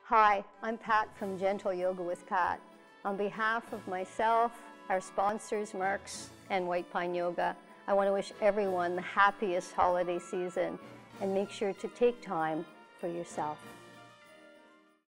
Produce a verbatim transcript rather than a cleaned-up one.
Hi, I'm Pat from Gentle Yoga with Pat. On behalf of myself, our sponsors, Marks and White Pine Yoga, I want to wish everyone the happiest holiday season and make sure to take time for yourself.